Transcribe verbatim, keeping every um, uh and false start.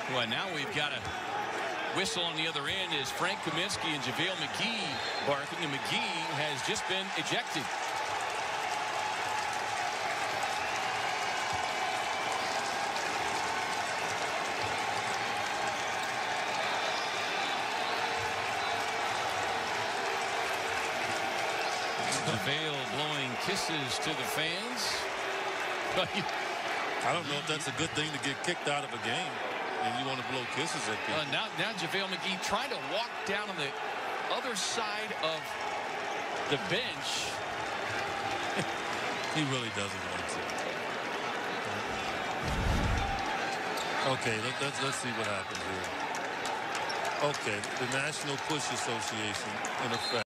Well, now we've got a whistle on the other end as Frank Kaminsky and Javale McGee barking, and McGee has just been ejected. Javale blowing kisses to the fans. I don't know if that's a good thing to get kicked out of a game and you want to blow kisses at people. Uh, now, now Javale McGee trying to walk down on the other side of the bench. He really doesn't want to. Okay, let, let's let's see what happens here. Okay, the National Push Association in effect.